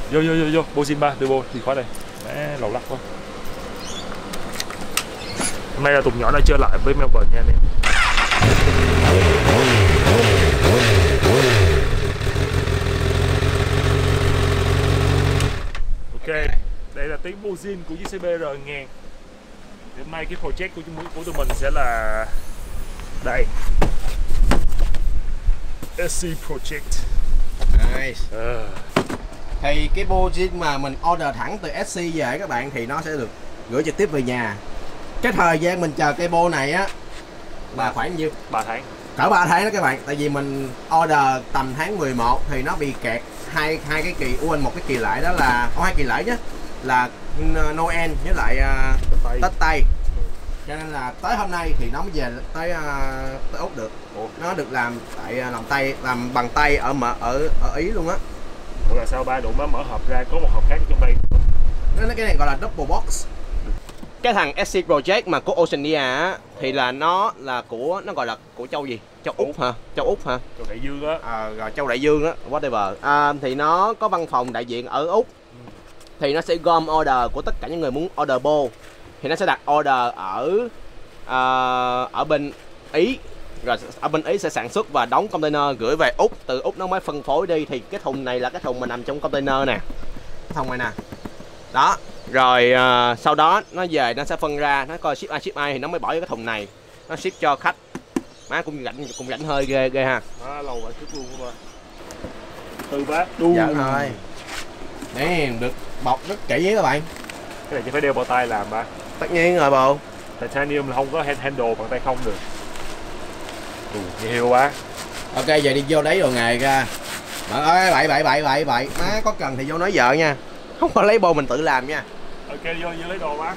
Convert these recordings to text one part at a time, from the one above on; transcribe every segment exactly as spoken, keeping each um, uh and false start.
Vô vô vô vô, bô xin ba, đưa bô, chìa khóa đây. Má, lầu lắc quá. Hôm nay là Tùng nhỏ đã chơi lại với Melbourne nha anh em. Ok, đây là tiếng bô xin của chiếc xe bê rờ một nghìn. Hôm nay cái project của của tụi mình sẽ là đây, ét xê Project. Nice. À. Thì cái bô zin mà mình order thẳng từ ét xê về các bạn thì nó sẽ được gửi trực tiếp về nhà. Cái thời gian mình chờ cây bô này á là khoảng nhiêu? ba tháng. Cỡ ba tháng đó các bạn. Tại vì mình order tầm tháng mười một thì nó bị kẹt hai hai cái kỳ, quên một cái kỳ lễ đó là có hai kỳ lễ chứ, là Noel với lại uh, Tết Tây. Cho nên là tới hôm nay thì nó mới về tới uh, tới Úc được. Ủa? Nó được làm tại uh, làm tay, làm bằng tay ở ở ở Ý luôn á. Ủa là sao ba độ mới mở hộp ra có một hộp khác trong đây? Nó cái này gọi là double box. Cái thằng ét xê Project mà của Oceania á thì là nó là của, nó gọi là của châu gì? Châu Úc, Úc hả? Châu Úc hả? Châu Đại Dương á. À, rồi châu Đại Dương á, whatever. À, thì nó có văn phòng đại diện ở Úc. Ừ. Thì nó sẽ gom order của tất cả những người muốn order bô. Thì nó sẽ đặt order ở uh, ở bên Ý. Rồi ở bên Ý sẽ sản xuất và đóng container gửi về Úc. Từ Úc nó mới phân phối đi. Thì cái thùng này là cái thùng mà nằm trong container nè. Cái thùng này nè. Đó. Rồi uh, sau đó nó về nó sẽ phân ra, nó coi ship ai ship ai thì nó mới bỏ vô cái thùng này, nó ship cho khách. Má cũng rảnh cũng rảnh hơi ghê ghê ha. Má lâu rồi ship luôn không ba. Từ bác đu. Dạ thôi. Đấy được bọc rất kỹ với các bạn. Cái này chỉ phải đeo bao tay làm ba. Tất nhiên rồi bộ. Titanium là không có handle bằng tay không được. Ừ, nhiều quá. Ok giờ đi vô đấy rồi nghề ra. Bạn ơi bậy bậy bậy bậy bậy, má có cần thì vô nói vợ nha. Không có lấy bô mình tự làm nha. Ok vô vô lấy đồ bác.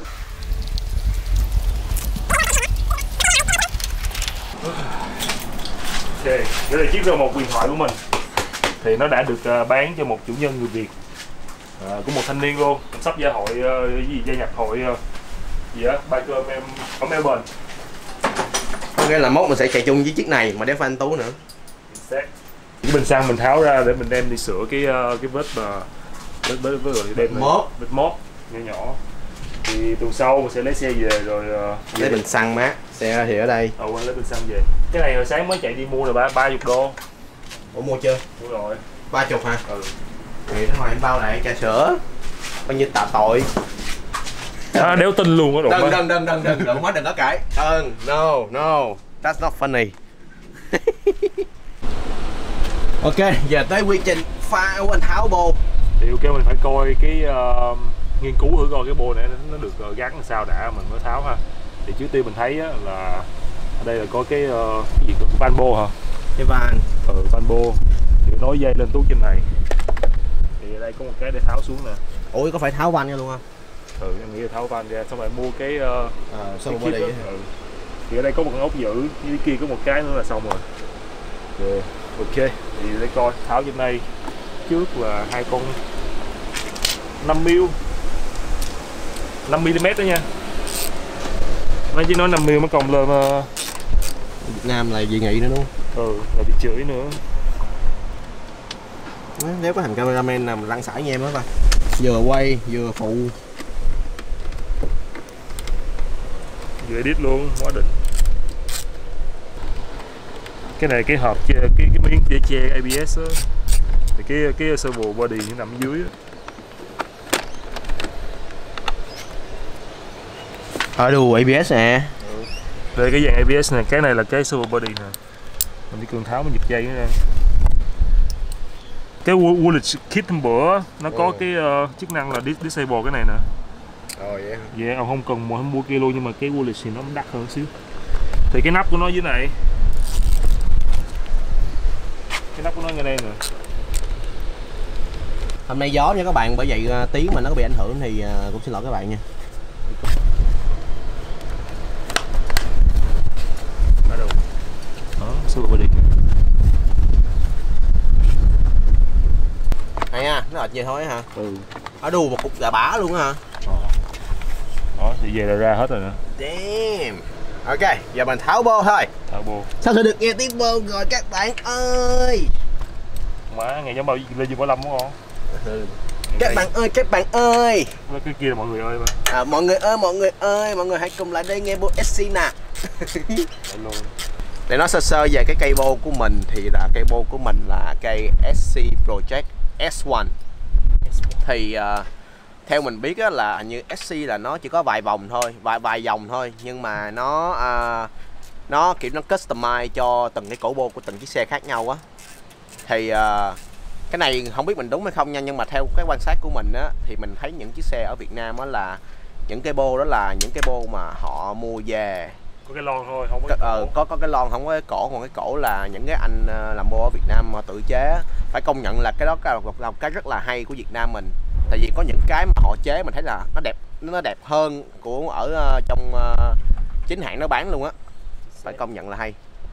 Ok, đây là chiếc rờ một huyền thoại của mình. Thì nó đã được uh, bán cho một chủ nhân người Việt, uh, của một thanh niên luôn, sắp gia hội uh, gì gia nhập hội uh, gì á, ba cơm em ở Melbourne. Ok là mốt mình sẽ chạy chung với chiếc này mà đem Phan Tú nữa. Cái bình xăng mình tháo ra để mình đem đi sửa cái uh, cái vết mà vết vết vết rồi đem mốt vết mốt nhỏ nhỏ. Thì tuần sau mình sẽ lấy xe về rồi uh, lấy bình xăng má, xe thì ở đây. Ồ, lấy bình xăng về. Cái này hồi sáng mới chạy đi mua rồi ba ba chục đô. Ủa mua chưa? Mua rồi. Ba chục hả? Ừ. Thì nó ngoài em bao lại trà sữa. Bao nhiêu tạ tội. À, đéo tin luôn á đụng. Đừng đừng đừng đừng đừng đừng má đừng có cãi. Đừng, no no, that's not funny. Ok, giờ tới quy trình pha quên tháo bô. Thì ok mình phải coi cái uh, nghiên cứu thử coi cái bô này nó được uh, gắn làm sao đã mình mới tháo ha. Thì trước tiên mình thấy á, là ở đây là có cái uh, cái gì của van bô hả? Cái van. Ừ, van bô. Thì nối dây lên tuốt trên này. Thì ở đây có một cái để tháo xuống nè. Ủa có phải tháo van ra luôn không? Ừ, em nghĩ là tháo van ra xong rồi mua cái uh, à, xong rồi đi. Ừ. Thì ở đây có một con ốc giữ, dưới kia có một cái nữa là xong rồi. Rồi, ok, thì để coi tháo trên đây trước là hai con năm mi-li-mét năm mi-li-mét đó nha. Mấy chứ nói năm mi-li-mét mới còng lên mà. Việt Nam là dị nghị nữa đúng không? Ừ, là bị chửi nữa. Nếu có thằng cameraman nào lăn xả như em đó coi. Vừa quay vừa phụ. Vừa edit luôn, quá đỉnh. Cái này cái hộp cái cái, cái miếng để che a bê ét á. Thì cái cái servo body nó nằm dưới á. Ở đù a bê ét nè. Ừ. Đây cái dàn a bê ét này, cái này là cái servo body nè. Mình đi cường tháo mình giật dây nữa nè. Cái Woolwich Kit hôm bữa nó có ừ. cái uh, chức năng là disable cái này nè. Rồi vậy hả? Dạ, ông không cần mua mua kia luôn nhưng mà cái Woolwich thì nó đắt hơn xíu. Thì cái nắp của nó dưới này. Cái nắp của nó ngay đây nè. Hôm nay gió nha các bạn, bởi vậy tiếng mà nó có bị ảnh hưởng thì cũng xin lỗi các bạn nha. Bắt đầu. Đó, servo body. Hay ha, nó ọt vậy thôi hả? Ừ. Ở đù một cục gà bả luôn hả? Ờ. Đó, thì về là ra hết rồi nè. Damn. Ok, giờ mình tháo bô thôi. Tháo bô. Sao sẽ được nghe tiếng bô rồi các bạn ơi. Má, nghe giống bao lên như Bảo Lâm đúng không? Ừ. Các bạn ơi, các bạn ơi. Cái kia là mọi người ơi mà. À, mọi người ơi, mọi người ơi, mọi người hãy cùng lại đây nghe bộ ét xê nè. Để nói sơ sơ về cái cây bô của mình thì là cây bô của mình là cây ét xê Project ét một. Thì uh, theo mình biết á, là như ét xê là nó chỉ có vài vòng thôi, vài vài dòng thôi, nhưng mà nó uh, nó kiểu nó customize cho từng cái cổ bô của từng chiếc xe khác nhau á. Thì uh, cái này không biết mình đúng hay không nha, nhưng mà theo cái quan sát của mình á thì mình thấy những chiếc xe ở Việt Nam á là những cái bô đó là những cái bô mà họ mua về có cái lon thôi, không có cái, ờ, có có cái lon, không có cái cổ. Còn cái cổ là những cái anh làm bô ở Việt Nam mà tự chế. Phải công nhận là cái đó là một, là một cái rất là hay của Việt Nam mình. Tại vì có những cái mà họ chế mình thấy là nó đẹp, nó đẹp hơn của ở uh, trong uh, chính hãng nó bán luôn á. Phải công nhận là hay.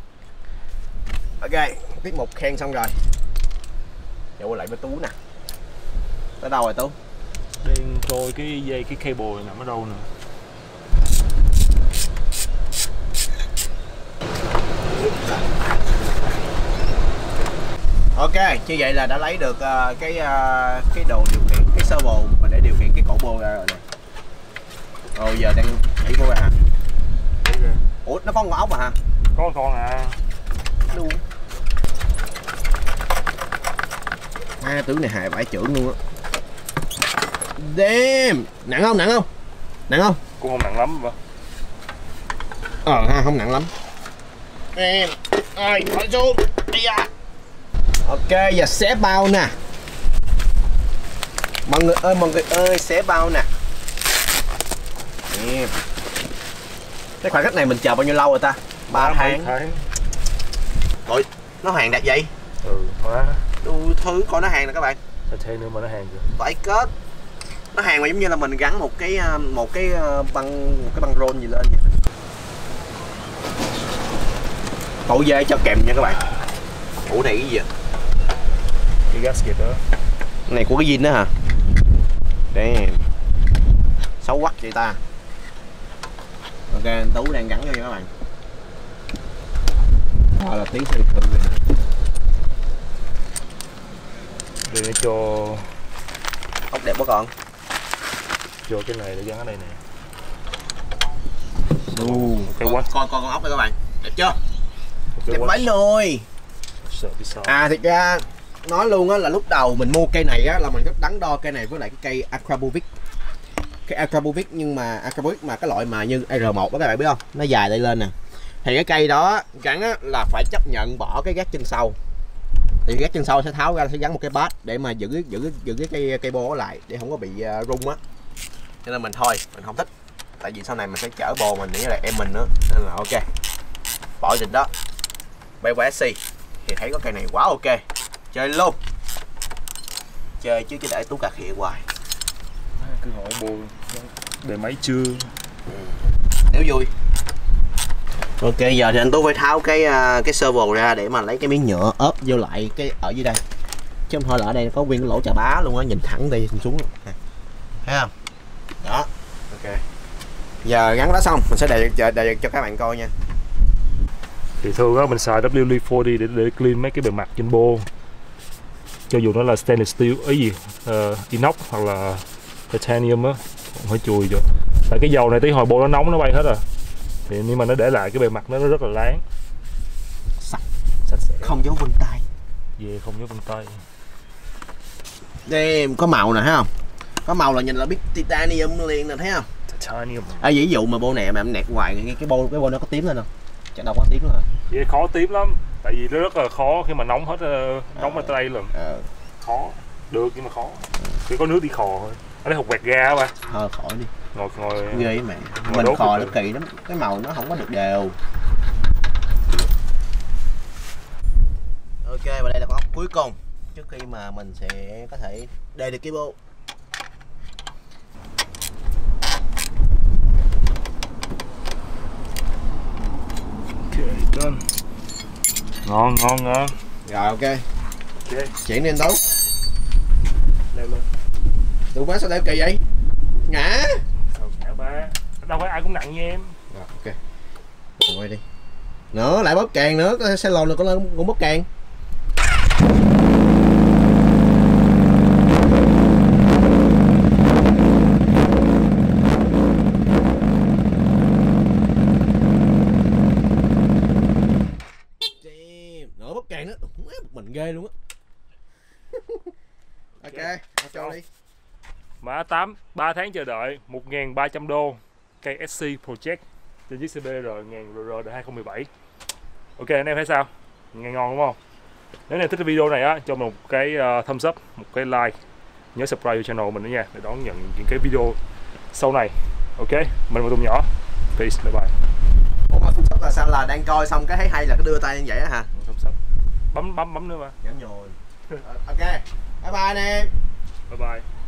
Ok, tiết mục khen xong rồi. Giờ quay lại với Tú nè. Tới đâu rồi Tú? Đang coi cái dây, cái cable này nằm ở đâu nè. Ok, như vậy là đã lấy được uh, cái uh, cái đồ điều khiển, cái servo mà để điều khiển cái cổ bô ra rồi nè. Rồi giờ đang nhảy vô ra hả? Okay. Ủa, nó có con ốc mà hả? Có con à. Luôn. Hai tướng này hại bãi trưởng luôn á. Damn, nặng không, nặng không? Nặng không? Cũng không nặng lắm mà. Ờ ha, không nặng lắm. Em, ơi, khỏi xuống. Đi ra. Ok, giờ xé bao nè. Mọi người ơi, mọi người ơi, xé bao nè. Em. Cái khoảng cách này mình chờ bao nhiêu lâu rồi ta? ba tháng. tháng. Ôi, nó hàng đạt vậy? Ừ, má. Đủ thứ coi nó hàng nè các bạn. Sao thế nữa mà nó hàng kìa. Vải kết. Nó hàng mà giống như là mình gắn một cái một cái băng một cái băng rôn gì lên vậy. Tổ dê cho kèm nha các bạn. Ủa này cái gì vậy? Cái gasket đó. Cái này của cái zin đó hả? Damn. Xấu quắc vậy ta. Ok, anh Tú đang gắn vô nha các bạn. Đó là tiếng xe thư rồi nè. Để cho ốc đẹp quá con. Cho cái này để gắn ở đây nè. Uh, cái con, con con con ốc đây các bạn. Đẹp chưa? Đẹp watch. mấy nồi. À thiệt ra nói luôn á là lúc đầu mình mua cây này á là mình rất đắn đo cây này với lại cái cây Akrapovic. Cái Akrapovic nhưng mà Akrapovic mà cái loại mà như R một đó các bạn biết không? Nó dài đây lên nè. Thì cái cây đó gắn á là phải chấp nhận bỏ cái gác chân sau. Thì gác chân sau sẽ tháo ra, sẽ gắn một cái bát để mà giữ giữ giữ cái cây cây bô lại để không có bị uh, rung á. Cho nên mình thôi, mình không thích. Tại vì sau này mình sẽ chở bồ mình với lại em mình nữa nên là ok. Bỏ trình đó. Bay qua ét xê thì thấy có cây này quá ok. Chơi luôn. Chơi chứ chứ để Tú cà khịa hoài. Cứ hỏi bồ để máy chưa. Ừ. Nếu vui. Ok, giờ thì anh Tú phải tháo cái cái servo ra để mà lấy cái miếng nhựa ốp vô lại cái ở dưới đây. Chứ không thôi là ở đây có nguyên cái lỗ chà bá luôn á, nhìn thẳng đi xuống. Thấy không? Đó. Ok. Giờ gắn đó xong, mình sẽ đề đề, đề cho các bạn coi nha. Thì thường á mình xài W L bốn mươi để để clean mấy cái bề mặt trên bô. Cho dù nó là stainless steel ấy gì, uh, inox hoặc là titanium á, cũng phải chùi cho. Tại cái dầu này tí hồi bô nó nóng nó bay hết rồi. Thì nhưng mà nó để lại cái bề mặt nó rất là láng. Sạch. Sạch sẽ. Không dấu vân tay. Về yeah, không dấu vân tay. Đây có màu nè thấy không? Có màu là nhìn là biết titanium liền nè thấy không? Titanium. À ví dụ mà bô này mà em nẹt ngoài cái cái bô cái bô nó có tím lên không? Chắc đâu có tím rồi. Vậy yeah, khó tím lắm. Tại vì nó rất là khó khi mà nóng hết nóng ở à, đây luôn. À. Khó. Được nhưng mà khó. Chỉ có nước đi khò thôi. Ở đây hột quẹt ga ba. Thôi khỏi đi. Ngồi ngồi ghê mẹ. Mình khò nó kỳ lắm, cái màu nó không có được đều. Ok, và đây là con ốc cuối cùng trước khi mà mình sẽ có thể đề được cái bô. Ok, done. Ngon ngon ngon. Rồi ok. Ok. Chuyển lên Tú. Leo lên. Tụi má sao đeo kỳ vậy? Ngã. Sao ngã ba? Đâu phải ai cũng nặng như em. Rồi ok. Ngồi đi. Nữa lại bóp càng nữa, có xe lồn này có lên cũng bóp càng. ghê luôn á. Ok, cho đi. Mã tám, ba tháng chờ đợi, một nghìn ba trăm đô, cây ét xê Project trên chiếc xê bê rờ một nghìn R R hai không một bảy. Ok, anh em thấy sao? Nghe ngon đúng không? Nếu anh em thích cái video này á, cho mình một cái uh, thumbs up, một cái like, nhớ subscribe channel mình nữa nha, để đón nhận những cái video sau này. Ok, mình là Tùng Nhỏ. Peace, bye bye. Ủa mà thumbs up là sao, là đang coi xong cái thấy hay là cái đưa tay như vậy á hả? Thumbs up. Bấm bấm bấm nữa mà. Nhắm nhồi. Ok, bye bye anh em. Bye bye.